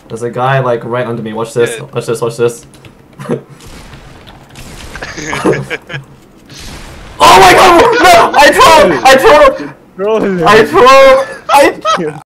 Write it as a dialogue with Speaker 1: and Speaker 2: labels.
Speaker 1: There's a guy like right under me. Watch this. Watch this. Watch this. Oh my god! No! I trolled! I trolled! I trolled!